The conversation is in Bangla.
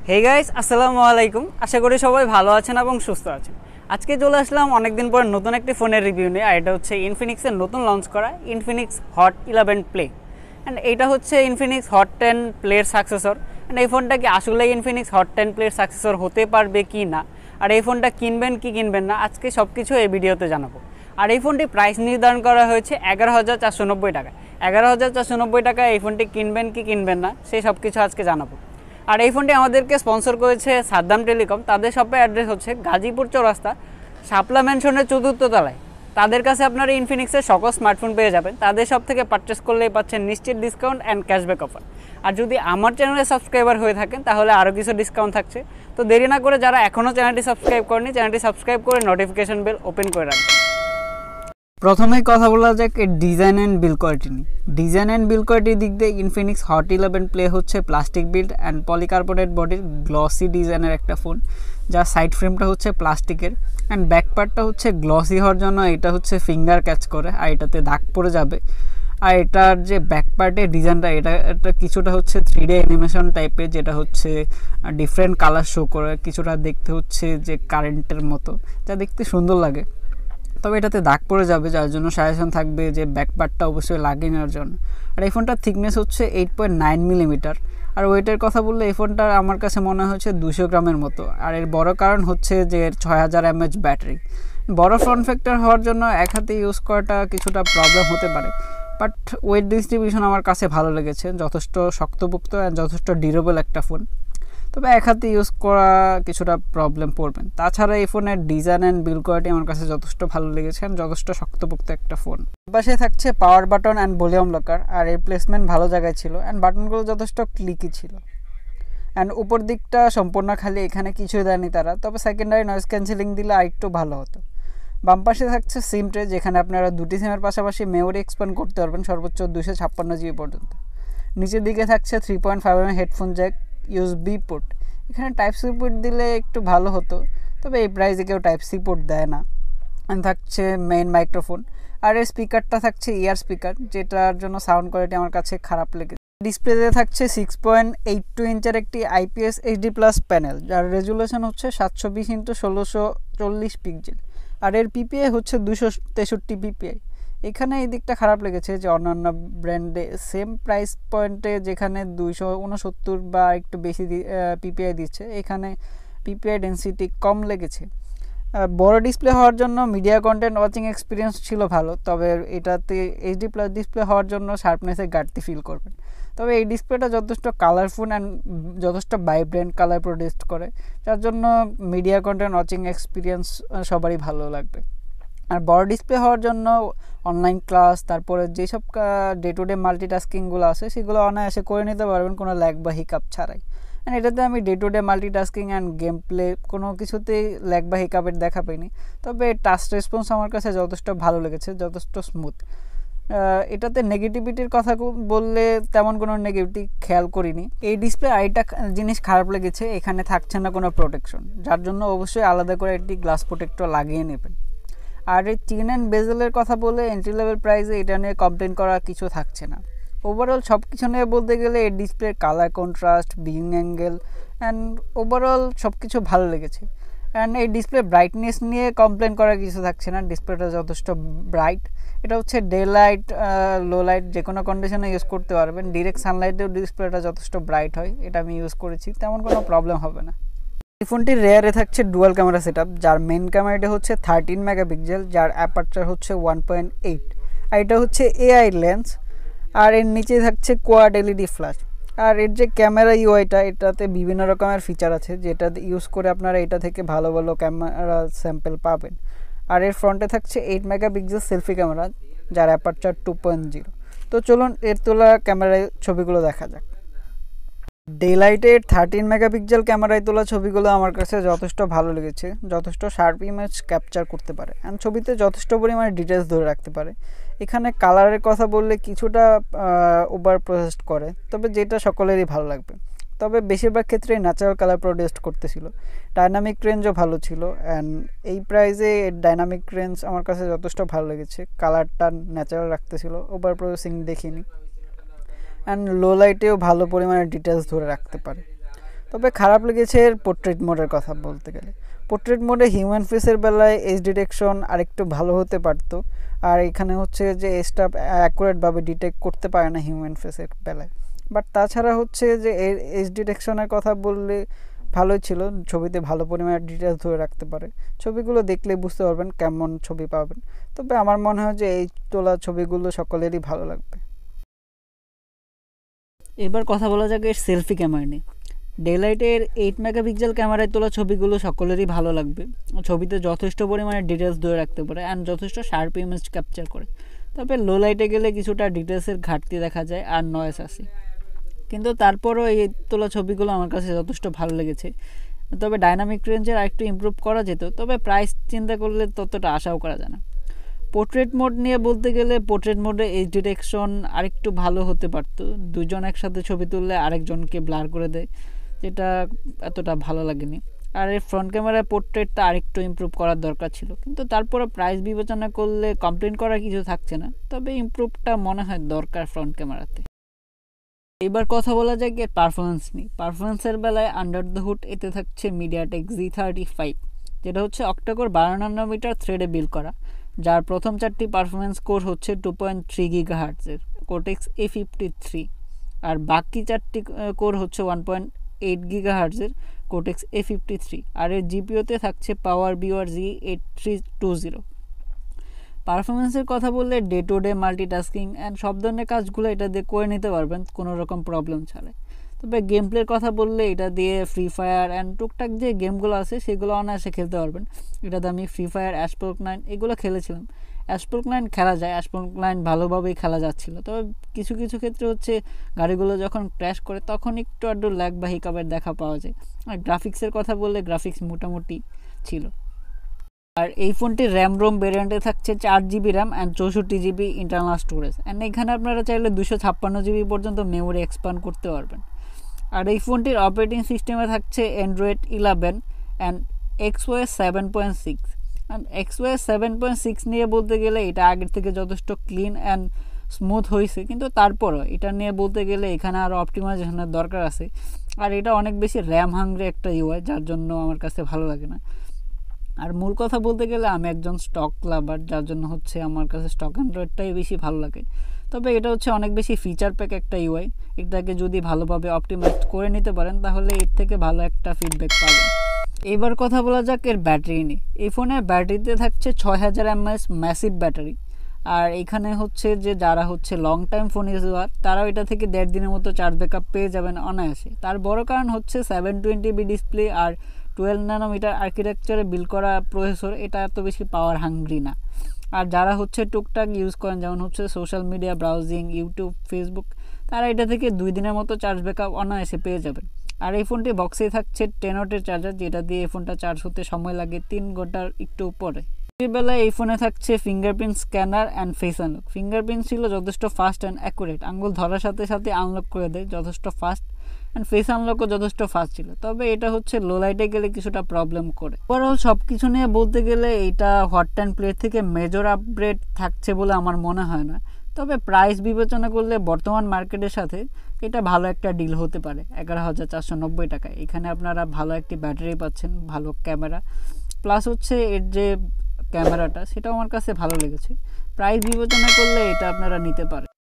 হে গাইস, আসসালামু আলাইকুম। আশা করি সবাই ভালো আছেন এবং সুস্থ আছেন। আজকে চলে আসলাম অনেকদিন পর নতুন একটি ফোনের রিভিউ নিয়ে। আর এটা হচ্ছে ইনফিনিক্সের নতুন লঞ্চ করা ইনফিনিক্স হট 11 প্লে। অ্যান্ড এইটা হচ্ছে ইনফিনিক্স হট 10 প্লের সাকসেসর। অ্যান্ড এই ফোনটা কি আসলে ইনফিনিক্স হট 10 প্লের সাকসেসর হতে পারবে কি না, আর এই ফোনটা কিনবেন কি কিনবেন না, আজকে সব কিছু এই ভিডিওতে জানাবো। আর এই ফোনটি প্রাইস নির্ধারণ করা হয়েছে 11,490 টাকায়। 11,490 টাকায় এই ফোনটি কিনবেন কি কিনবেন না সেই সব কিছু আজকে জানাবো। আর এই ফোনটি আমাদেরকে স্পন্সর করেছে সাদ্দাম টেলিকম। তাদের শপের অ্যাড্রেস হচ্ছে গাজীপুর চৌরাস্তা, শাপলা ম্যানশনের 4র্থ তলায়। তাদের কাছে আপনারা ইনফিনিক্সের সকল স্মার্টফোন পেয়ে যাবেন। তাদের শপ থেকে পারচেস করলেই পাচ্ছেন নিশ্চিত ডিসকাউন্ট অ্যান্ড ক্যাশব্যাক অফার। আর যদি আমার চ্যানেলে সাবস্ক্রাইবার হয়ে থাকেন তাহলে আরও কিছু ডিসকাউন্ট থাকছে। তো দেরি না করে যারা এখনও চ্যানেলটি সাবস্ক্রাইব করেনি, চ্যানেলটি সাবস্ক্রাইব করে নোটিফিকেশন বেল ওপেন করে রাখবেন। প্রথমেই কথা বলা যাক ডিজাইন অ্যান্ড বিল্ড কোয়ালিটি নিয়ে। ডিজাইন অ্যান্ড বিল্ড কোয়ালিটির দিক দিয়ে ইনফিনিক্স হট 11 প্লে হচ্ছে প্লাস্টিক বিল্ড অ্যান্ড পলিকার্বনেট বডির গ্লসি ডিজাইনের একটা ফোন, যার সাইড ফ্রেমটা হচ্ছে প্লাস্টিকের অ্যান্ড ব্যাক পার্টটা হচ্ছে গ্লসি হওয়ার জন্য এটা হচ্ছে ফিঙ্গার ক্যাচ করে, আর এটাতে দাগ পড়ে যাবে। আর এটার যে ব্যাক পার্টের ডিজাইনটা এটা কিছুটা হচ্ছে 3D অ্যানিমেশন টাইপের, যেটা হচ্ছে ডিফারেন্ট কালার শো করে, কিছুটা দেখতে হচ্ছে যে কারেন্টের মতো, যা দেখতে সুন্দর লাগে। তবে এটাতে দাগ পড়ে যাবে, যার জন্য সাজেশন থাকবে যে ব্যাক পার্টটা অবশ্যই লাগিয়ে নেওয়ার জন্য। আর এই ফোনটার থিকনেস হচ্ছে 8.9 মিলিমিটার। আর ওয়েটের কথা বললে এই ফোনটার আমার কাছে মনে হচ্ছে 200 গ্রামের মতো। আর এর বড় কারণ হচ্ছে যে এর 6000 mAh ব্যাটারি। বড় ফ্রন্ট ফ্যাক্টর হওয়ার জন্য এক হাতে ইউজ করাটা কিছুটা প্রবলেম হতে পারে, বাট ওয়েট ডিস্ট্রিবিউশন আমার কাছে ভালো লেগেছে। যথেষ্ট শক্তপোক্ত অ্যান্ড যথেষ্ট ডিউরেবল একটা ফোন, তবে এক হাতে ইউজ করা কিছুটা প্রবলেম পড়বেন। তাছাড়া এই ফোনের ডিজাইন অ্যান্ড বিল্ড কোয়ালিটি আমার কাছে যথেষ্ট ভালো লেগেছে, যথেষ্ট শক্তপোক্ত একটা ফোন। পাশে থাকছে power button and volume locker, আর এর প্লেসমেন্ট ভালো জায়গায় ছিল অ্যান্ড বাটনগুলো যথেষ্ট ক্লিকি ছিল। অ্যান্ড উপর দিকটা সম্পূর্ণ খালি, এখানে কিছুই দেয়নি তারা, তবে সেকেন্ডারি নয়েজ ক্যান্সেলিং দিলে আরেকটু ভালো হতো। বাম পাশে থাকছে সিম ট্রে, যেখানে আপনারা দুটি সিমের পাশাপাশি মেমোরি এক্সপ্যান্ড করতে পারবেন সর্বোচ্চ 256 GB পর্যন্ত। নিচের দিকে থাকছে 3.5mm headphone jack, USB port. এখানে টাইপ সি পোর্ট দিলে একটু ভালো হতো, তবে এই প্রাইসে কেউ টাইপ সি পোর্ট দেয় না। থাকছে মেইন মাইক্রোফোন, আর এর স্পিকারটা থাকছে ইয়ার স্পিকার, যেটার জন্য সাউন্ড কোয়ালিটি আমার কাছে খারাপ লেগেছে। ডিসপ্লেতে থাকছে 6.82 ইঞ্চের একটি IPS HD+ প্যানেল, যার রেজুলেশন হচ্ছে 720x1640 পিক্সেল। আর এর PPI হচ্ছে 263 PPI। এখানে এই দিকটা খারাপ লেগেছে যে অন্যান্য ব্র্যান্ডে সেম প্রাইস পয়েন্টে যেখানে 269 বা একটু বেশি PPI দিচ্ছে, এখানে PPI ডেন্সিটি কম লেগেছে। বড় ডিসপ্লে হওয়ার জন্য মিডিয়া কন্টেন্ট ওয়াচিং এক্সপিরিয়েন্স ছিল ভালো, তবে এটাতে HD+ ডিসপ্লে হওয়ার জন্য শার্পনেসের ঘাটতি ফিল করবেন। তবে এই ডিসপ্লেটা যথেষ্ট কালারফুল অ্যান্ড যথেষ্ট ভাইব্রেন্ট কালার প্রডিউস করে, যার জন্য মিডিয়া কন্টেন্ট ওয়াচিং এক্সপিরিয়েন্স সবারই ভালো লাগবে। আর বড় ডিসপ্লে হওয়ার জন্য অনলাইন ক্লাস, তারপরে যেসব ডে টু ডে মাল্টিটাস্কিংগুলো আছে সেগুলো অনায়াসে করে নিতে পারবেন কোনো ল্যাগ বা হিকাপ ছাড়াই। অ্যান্ড এটাতে আমি day to day multitasking and game play কোনো কিছুতেই ল্যাগ বা হিকাপের দেখা পাইনি। তবে টাচ রেসপন্স আমার কাছে যথেষ্ট ভালো লেগেছে, যথেষ্ট স্মুথ। এটাতে নেগেটিভিটির কথা বললে তেমন কোনো নেগেটিভিটি খেয়াল করিনি। এই ডিসপ্লে আরেকটা জিনিস খারাপ লেগেছে, এখানে থাকছে না কোনো প্রোটেকশন, যার জন্য অবশ্যই আলাদা করে একটি গ্লাস প্রোটেক্টর লাগিয়ে নেবেন। আর এই চিন অ্যান্ড বেজেলের কথা বলে এন্ট্রি লেভেল প্রাইসে এটা নিয়ে কমপ্লেন করার কিছু থাকছে না। ওভারঅল সব কিছু নিয়ে বলতে গেলে এই ডিসপ্লের colour contrast, viewing angle and overall সব কিছু ভালো লেগেছে। অ্যান্ড এই ডিসপ্লে ব্রাইটনেস নিয়ে কমপ্লেন করার কিছু থাকছে না, ডিসপ্লেটা যথেষ্ট ব্রাইট। এটা হচ্ছে ডে লাইট, লো লাইট যে কোনো কন্ডিশনে ইউজ করতে পারবেন। ডিরেক্ট সানলাইটেও ডিসপ্লেটা যথেষ্ট ব্রাইট হয়, এটা আমি ইউজ করেছি, তেমন কোনো প্রবলেম হবে না। এই ফোনটির রেয়ারে থাকছে ডুয়াল ক্যামেরা সেটআপ, যার মেন ক্যামেরাটা হচ্ছে 13 মেগাপিক্সেল, যার অ্যাপারচার হচ্ছে 1.8, আর এটা হচ্ছে AI লেন্স। আর এর নিচে থাকছে কোয়াড LED ফ্ল্যাশ। আর এর যে ক্যামেরা ইউআইটা, এটাতে বিভিন্ন রকমের ফিচার আছে, যেটা ইউজ করে আপনারা এটা থেকে ভালো ভালো ক্যামেরা স্যাম্পল পাবেন। আর এর ফ্রন্টে থাকছে 8 মেগাপিক্সেল সেলফি ক্যামেরা, যার অ্যাপারচার 2.0। তো চলুন এর তোলা ক্যামেরায় ছবিগুলো দেখা যাক। ডে লাইটের 13 মেগাপিক্সেল ক্যামেরায় তোলা ছবিগুলো আমার কাছে যথেষ্ট ভালো লেগেছে, যথেষ্ট শার্প ইমেজ ক্যাপচার করতে পারে অ্যান্ড ছবিতে যথেষ্ট পরিমাণে ডিটেলস ধরে রাখতে পারে। এখানে কালারের কথা বললে কিছুটা ওভার প্রসেসড করে, তবে যেটা সকলেরই ভালো লাগবে। তবে বেশিরভাগ ক্ষেত্রেই ন্যাচারাল কালার প্রডিউস করতেছিল। ডাইনামিক রেঞ্জও ভালো ছিল, অ্যান্ড এই প্রাইসে ডাইনামিক রেঞ্জ আমার কাছে যথেষ্ট ভালো লেগেছে। কালারটা ন্যাচারাল রাখতেছিল, ওভার প্রসেসিং দেখিনি। অ্যান্ড লো লাইটেও ভালো পরিমাণে ডিটেলস ধরে রাখতে পারে। তবে খারাপ লেগেছে এর পোর্ট্রেট মোডের কথা বলতে গেলে। পোর্ট্রেট মোডে হিউম্যান ফেসের বেলায় এজ ডিটেকশন আরেকটু ভালো হতে পারতো। আর এখানে হচ্ছে যে এজটা অ্যাকুরেটভাবে ডিটেক্ট করতে পারে না হিউম্যান ফেসের বেলায়। বাট তাছাড়া হচ্ছে যে এর এজ ডিটেকশনের কথা বললে ভালোই ছিল, ছবিতে ভালো পরিমাণে ডিটেলস ধরে রাখতে পারে। ছবিগুলো দেখলে বুঝতে পারবেন কেমন ছবি পাবেন। তবে আমার মনে হয় যে এই তোলা ছবিগুলো সকলেরই ভালো লাগবে। এবার কথা বলা যাক এর সেলফি ক্যামেরা নিয়ে। ডেলাইটের 8 মেগাপিক্সেল ক্যামেরায় তোলা ছবিগুলো সকলেরই ভালো লাগবে। ছবিতে যথেষ্ট পরিমাণে ডিটেলস ধরে রাখতে পারে অ্যান্ড যথেষ্ট শার্প ইমেজ ক্যাপচার করে। তবে লো লাইটে গেলে কিছুটা ডিটেলসের ঘাটতি দেখা যায় আর নয়েস আসে, কিন্তু তারপরও এই তোলা ছবিগুলো আমার কাছে যথেষ্ট ভালো লেগেছে। তবে ডাইনামিক রেঞ্জের আরেকটু ইমপ্রুভ করা যেত, তবে প্রাইস চিন্তা করলে ততটা আশাও করা যায় না। পোর্ট্রেট মোড নিয়ে বলতে গেলে পোর্ট্রেট মোডে এজ ডিটেকশন আরেকটু ভালো হতে পারতো। দুজন একসাথে ছবি তুললে আরেকজনকে ব্লার করে দেয়, যেটা এতটা ভালো লাগেনি। আর এর ফ্রন্ট ক্যামেরায় পোর্ট্রেটটা আরেকটু ইমপ্রুভ করার দরকার ছিল, কিন্তু তারপরে প্রাইস বিবেচনা করলে কমপ্লেন করার কিছু থাকছে না। তবে ইমপ্রুভটা মনে হয় দরকার ফ্রন্ট ক্যামেরাতে। এবার কথা বলা যায় কি পারফরমেন্স নিয়ে। পারফরমেন্সের বেলায় আন্ডার দ্য হুড এতে থাকছে মিডিয়াটেক Z35, যেটা হচ্ছে অক্টাকোর 12 ন্যানোমিটার থ্রেডে বিল্ড করা, যার প্রথম 4টি পারফরমেন্স কোর হচ্ছে 2.3 গিগাহার্টজের কোর্টেক্স A53, আর বাকি 4টি কোর হচ্ছে 1.8 গিগাহার্টজের কোর্টেক্স A53। আর এর জিপিওতে থাকছে পাওয়ার বিওয়ার Z8320। পারফরমেন্সের কথা বললে day to day multitasking and সব ধরনের কাজগুলো এটা দিয়ে করে নিতে পারবেন কোনো রকম প্রবলেম ছাড়াই। তবে গেম প্লের কথা বললে এটা দিয়ে ফ্রি ফায়ার অ্যান্ড টুকটাক যে গেমগুলো আছে সেগুলো অনায়াসে খেলতে পারবেন। এটাতে আমি ফ্রি ফায়ার, অ্যাশপোর্ক 9 এগুলো খেলেছিলাম। অ্যাশপোর্ক 9 খেলা যায়, অ্যাশপোর্ক 9 ভালোভাবেই খেলা যাচ্ছিলো। তবে কিছু কিছু ক্ষেত্রে হচ্ছে গাড়িগুলো যখন ক্র্যাশ করে তখন একটু আধটু ল্যাগ বা হিকাপের দেখা পাওয়া যায়। আর গ্রাফিক্সের কথা বললে গ্রাফিক্স মোটামুটি ছিল। আর এই ফোনটির র্যাম রোম ভেরিয়েন্টে থাকছে 4GB RAM and 64GB internal storage, and এখানে আপনারা চাইলে 256GB পর্যন্ত মেমোরি এক্সপ্যান্ড করতে পারবেন। আর এই ফোনটির অপারেটিং সিস্টেমে থাকছে Android 11 and XOS 7.6। And XOS 7.6 নিয়ে বলতে গেলে এটা আগের থেকে যথেষ্ট ক্লিন অ্যান্ড স্মুথ হয়েছে, কিন্তু তারপরও এটা নিয়ে বলতে গেলে এখানে আরও অপটিমাইজেশনের দরকার আছে। আর এটা অনেক বেশি র্যাম হাংরি একটা UI, যার জন্য আমার কাছে ভালো লাগে না। আর মূল কথা বলতে গেলে আমি একজন স্টক লাভার, যার জন্য হচ্ছে আমার কাছে স্টক অ্যান্ড্রয়েডটাই বেশি ভালো লাগে। তবে এটা হচ্ছে অনেক বেশি ফিচার প্যাক একটা UI, এটাকে যদি ভালোভাবে অপটিমাইজ করে নিতে পারেন তাহলে এর থেকে ভালো একটা ফিডব্যাক পাবেন। এবার কথা বলা যাক এর ব্যাটারি নিয়ে। এই ফোনের ব্যাটারিতে থাকছে 6000 mAh ম্যাসিভ ব্যাটারি। আর এখানে হচ্ছে যে যারা হচ্ছে লং টাইম ফোন ইউজার তারাও এটা থেকে 1.5 দিনের মতো চার্জ ব্যাকআপ পেয়ে যাবেন অনায়াসে। তার বড় কারণ হচ্ছে 720p ডিসপ্লে আর 12 ন্যানোমিটার আর্কিটেকচারে বিল্ড করা প্রসেসর, এটা এত বেশি পাওয়ার হাংরি না। আর যারা হচ্ছে টুকটাক ইউজ করেন, যেমন হচ্ছে social media browsing, YouTube, Facebook, তারা এটা থেকে 2 দিনের মতো চার্জ ব্যাকআপ অনায়াসে পেয়ে যাবেন। আর এই ফোনটি বক্সেই থাকছে 10 ওয়াটের চার্জার, যেটা দিয়ে এই ফোনটা চার্জ হতে সময় লাগে 3 ঘন্টার একটু উপরে। এই বেলায় এই ফোনে থাকছে fingerprint scanner and face unlock. Fingerprint ছিল যথেষ্ট ফাস্ট অ্যান্ড অ্যাকুরেট, আঙ্গুল ধরার সাথে সাথে আনলক করে দেয়, যথেষ্ট ফাস্ট। অ্যান্ড ফেস আনলকও যথেষ্ট ফাস্ট ছিল। তবে এটা হচ্ছে লো লাইটে গেলে কিছুটা প্রবলেম করে। ওভারঅল সব কিছু নিয়ে বলতে গেলে এটা হট 10 প্লে থেকে মেজর আপগ্রেড থাকছে বলে আমার মনে হয় না। তবে প্রাইস বিবেচনা করলে বর্তমান মার্কেটের সাথে এটা ভালো একটা ডিল হতে পারে 11,490 টাকায়। এখানে আপনারা ভালো একটি ব্যাটারি পাচ্ছেন, ভালো ক্যামেরা, প্লাস হচ্ছে এর যে ক্যামেরাটা সেটাও আমার কাছে ভালো লেগেছে। প্রাইস বিবেচনা করলে এটা আপনারা নিতে পারেন।